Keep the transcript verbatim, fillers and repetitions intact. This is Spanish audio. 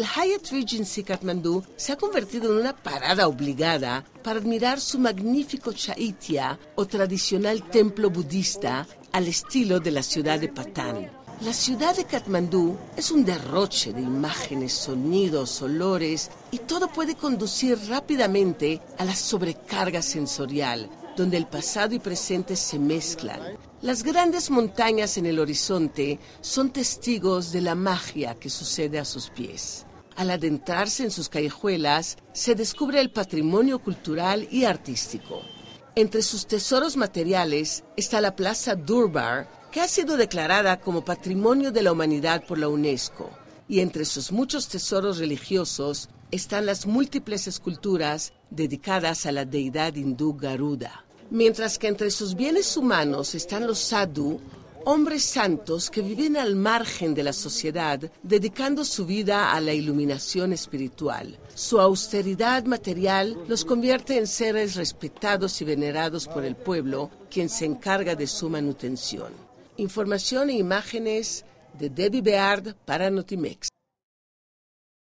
El Hyatt Regency Katmandú se ha convertido en una parada obligada para admirar su magnífico chaitya o tradicional templo budista al estilo de la ciudad de Patán. La ciudad de Katmandú es un derroche de imágenes, sonidos, olores y todo puede conducir rápidamente a la sobrecarga sensorial, donde el pasado y presente se mezclan. Las grandes montañas en el horizonte son testigos de la magia que sucede a sus pies. Al adentrarse en sus callejuelas, se descubre el patrimonio cultural y artístico. Entre sus tesoros materiales está la Plaza Durbar, que ha sido declarada como Patrimonio de la Humanidad por la UNESCO. Y entre sus muchos tesoros religiosos están las múltiples esculturas dedicadas a la deidad hindú Garuda. Mientras que entre sus bienes humanos están los sadhu, hombres santos que viven al margen de la sociedad, dedicando su vida a la iluminación espiritual. Su austeridad material los convierte en seres respetados y venerados por el pueblo, quien se encarga de su manutención. Información e imágenes de Debbie Beard para Notimex.